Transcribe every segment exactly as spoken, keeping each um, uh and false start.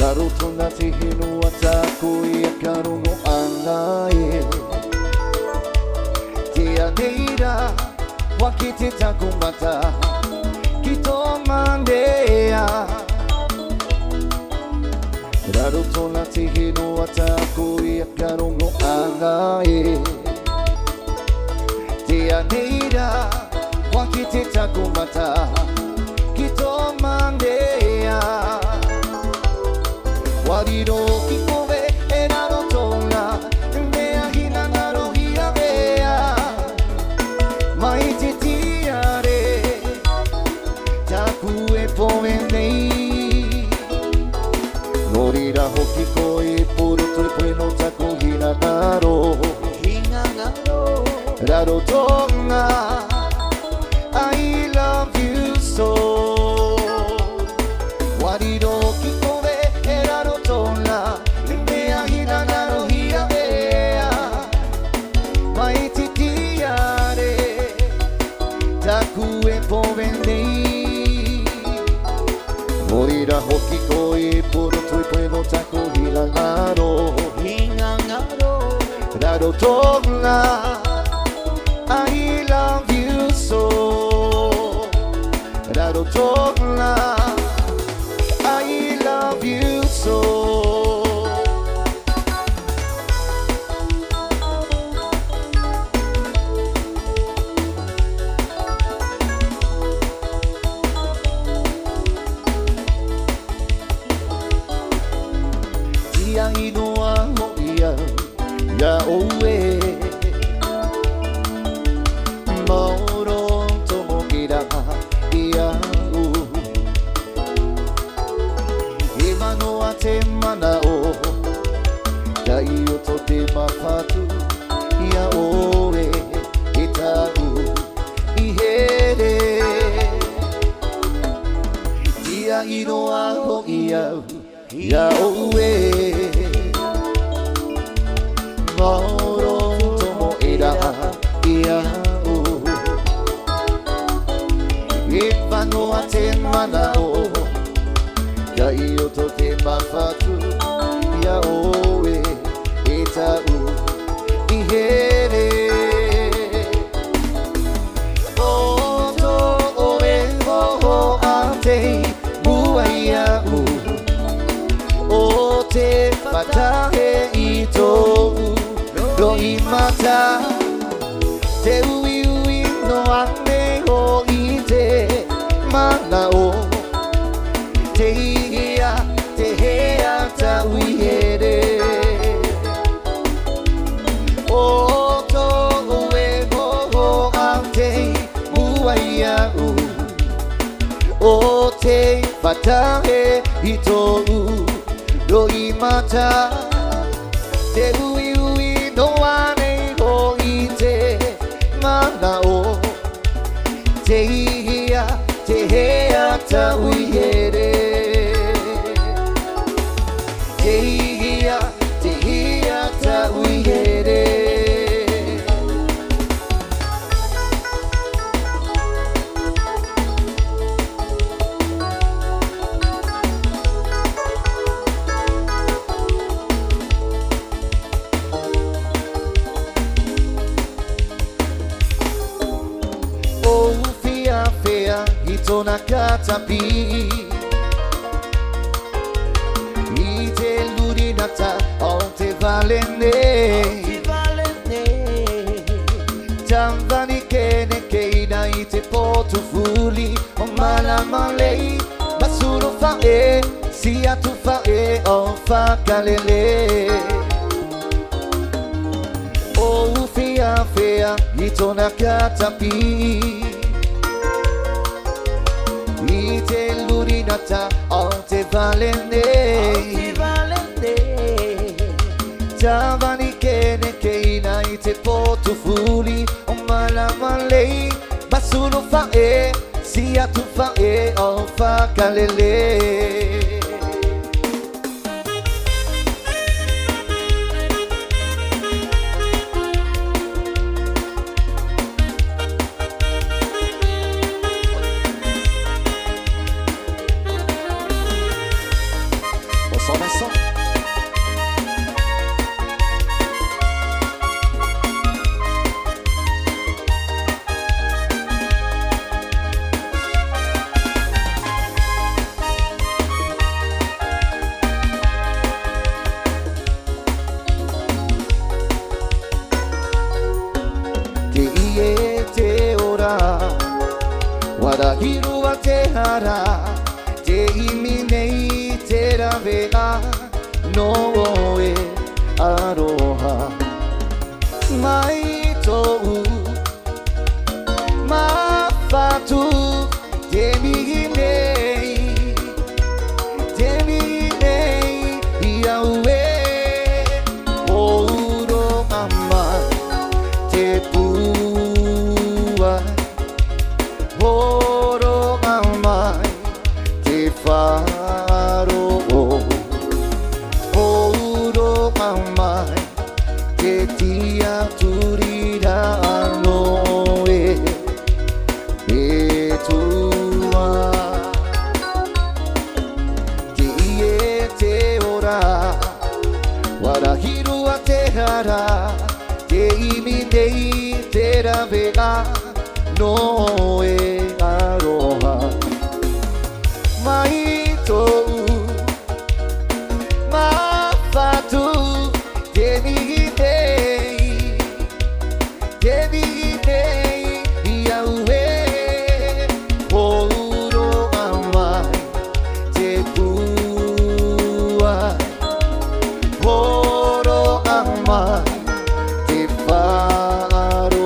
Naruto na te hinua tāku I a karongo ana e Te aneira waki te taku mata Ki tō mandea Naruto na te hinua tāku I a karongo ana e Te aneira waki te taku mata Ki tō mandea Wariro ki koe e raro tōna Mea hina ngaro hia mea Mai te tiare Taku e poe nei Norira hoki koe puro tore poe no taku hina ngaro Hina ngaro Raro tōna I love you so Wariro ki koe Morira hoki koe puro tui poe no taku hila ngaro Hinga ngaro Raro tōna I love you so Raro tōna I love you so Ia inoa ho ia ia oe Mauro tomo gira ia u E manoa te mana o Kai o to te mawhatu ia oe E tau I here Ia inoa ho ia ia oe Mauro tomo ira ia o E wanoa te mana o Ia I o to te mawhatu ia oe E tau I here O to oe ho a te mua ia u O te whatahe I tōu Ro I mata Te ui ui no ane ho I te mana o Te hia, te hea ta ui here O tōu e moho a te mua ia u O te whatahe I tōu Ro I mata Te ui ui no ane ho I te mana o Te hia, te hea ta ui here Te hia, te hea ta ui here I tōna katapi I te lurinata o te valene Tamvani kene keina I te potu fuli O malamalei Basuro fae Si atu fae o whakalele O uwhia whea I tōna katapi I te lurinata o te valene Tawani kene keina I te potu fuli O malamalei Basuro fae Si atu fae o whakalele Eso, eso. Warahiru wa te hara, te imi nei te rawea no e aroha. Mai tou, ma fatu, te mihi nei, te mihi nei, iaue, ouro ama, te pua. Horo amai te wharo Horo amai te tia turira ano e E tua Te ie te ora Warahiru a te hara Te imi nei te rawea no e aroha mai tou ma fatu te mihi nei te mihi nei iaue horo amai te pua horo amai te wharo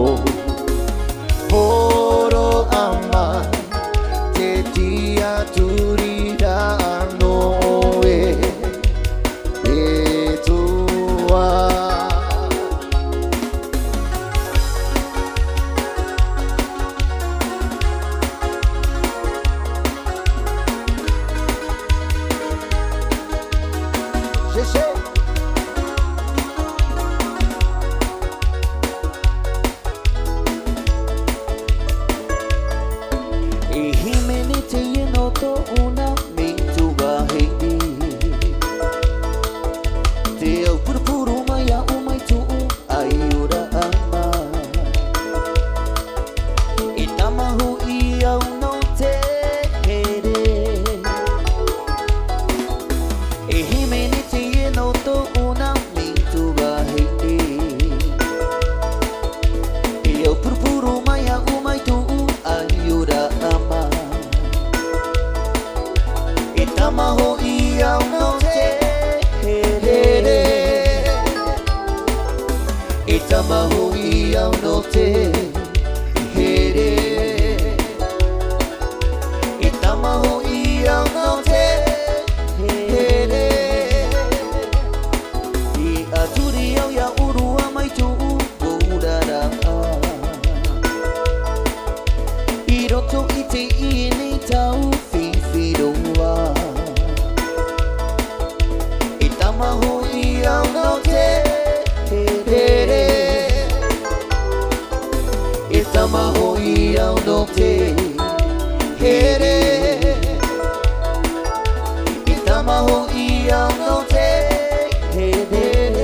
Horo ama te tia turira no e e tua Sheshe una mintuga heidi te au purupuru mai a o mai tu ai ora ama I tamahu I au no te here e himeni te e no to una mintuga heidi te au purupuru mai a o mai tu ai ora ama Tamaho I au no te here E tamaho I au no te here E tamaho I au no te here I aturi au ia urua mai tu urara I roto I te I nei tau whiwhiroa Tamaho I au no te here E tamaho I au no te here E tamaho I au no te here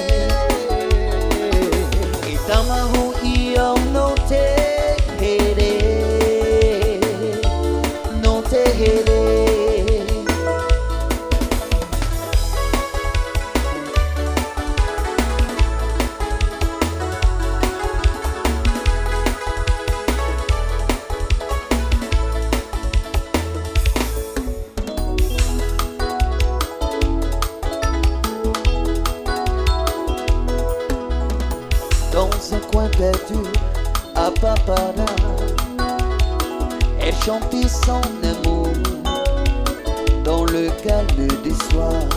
E tamaho I au no te here No te here Dans un coin perdu à Papara, elle chantait son amour dans le calme des soirs.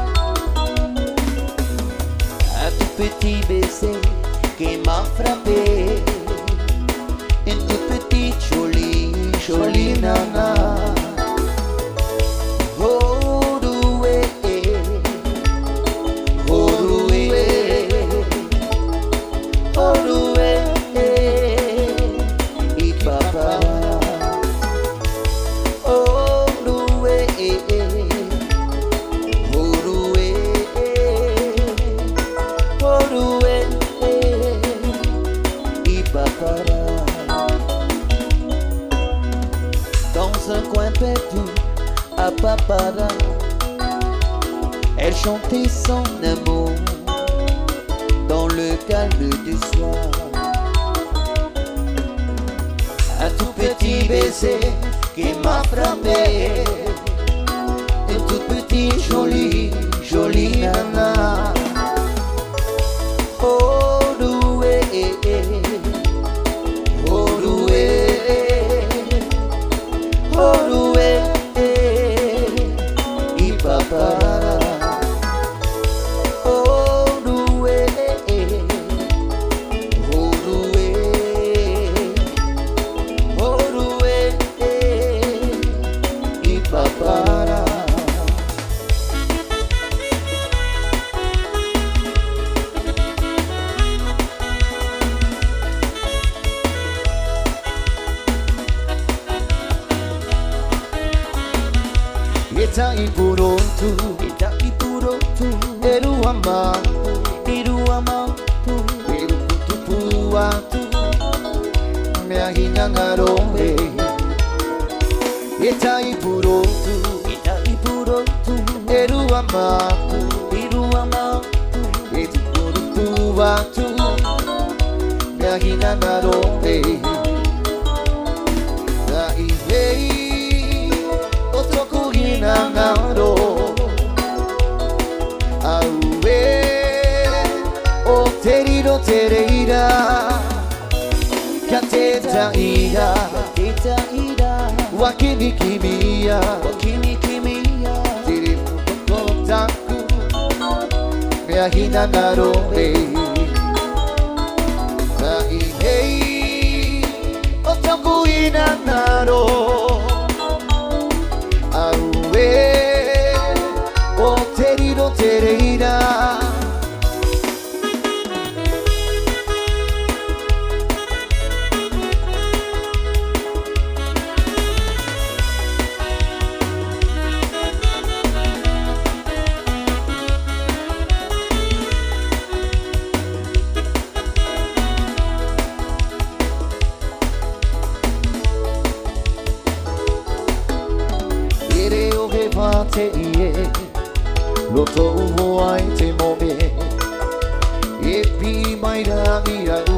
Un tout petit baiser qui m'a frappé, une toute petite jolie, jolie nana. Oh, doué, oh, doué. Orue I papa Orue papara. Elle chantait son amour dans le calme du soir. Un tout petit baiser qui m'a frappé, une toute petite jolie, jolie nana. Oh doué, oh doué, oh doué, y papara. Oh doué, oh doué, oh doué, y papara. Eta ipurotu, eta ipurotu, eru amatu, eru amatu, eru kutupuatu, me ahinangarombe. Eta ipurotu, eta ipurotu, eru amatu, eru amatu, eru kutupuatu, me ahinangarombe. Da ihei Nangaro Aue O teriro tereira Kateta ira Kateta ira Wakimi kimia Wakimi kimia Tiri mukotaku Meahina narobe Na ihei Otoku ina naro O teriro tereira Ere o he pate ie Loto uho ai te mome E pi mai rangi au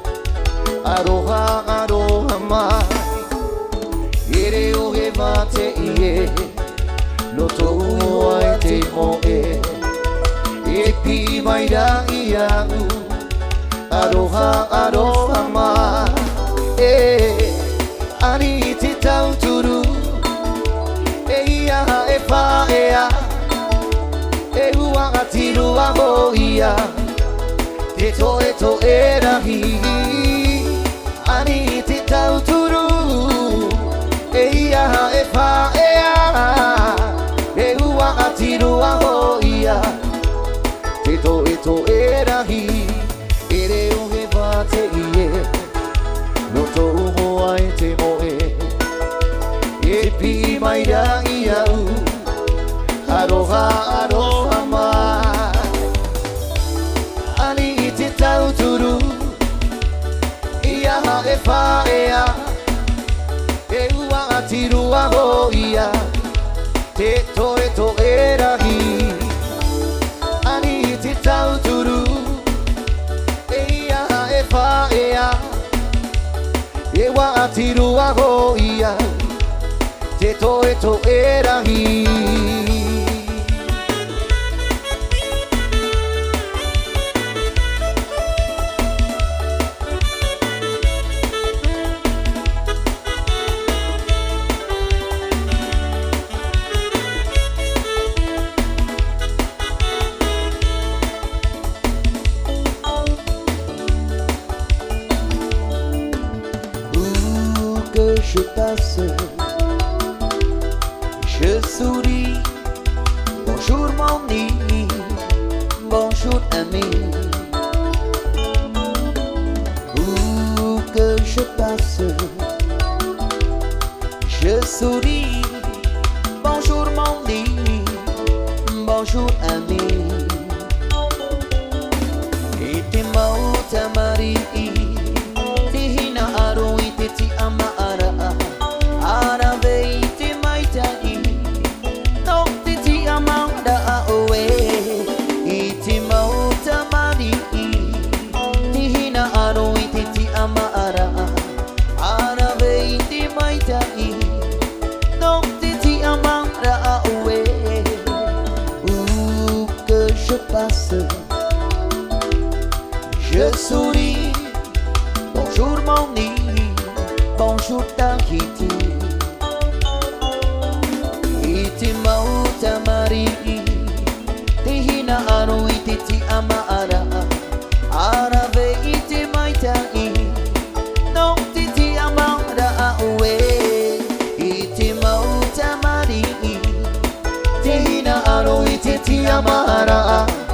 Aroha aroha mai Ere o he mate ie Loto uho ai te mome E pi mai rangi au Aroha aroha mai E ani te tauturu E ia e pa e a E ua atiru a hoia Te toe to e rahi Ani te tauturu E ia e pa e a E ua atiru a hoia Te toe to e rahi Ere o he vate ie No to uho ai te moe E pi mai rangi au Aroha, aroha mai Ani i te tauturu Ia e wha ea E ua atiru a hoia Te toe to e rahi Ani i te tauturu Ia e wha ea E ua atiru a hoia Te toe to e rahi Je passe, je souris. Bonjour mon ami, bonjour ami. Où que je passe, je souris. Bonjour mon ami, bonjour ami. Et te mau tamari, te hina aro i te ti ama ara. Ara vei te maitai, te te amara